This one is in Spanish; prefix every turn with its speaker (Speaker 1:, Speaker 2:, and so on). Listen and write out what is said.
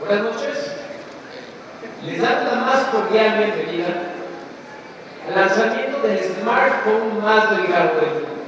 Speaker 1: Buenas noches. Les damos la más cordial bienvenida al lanzamiento del smartphone más delgado del mundo.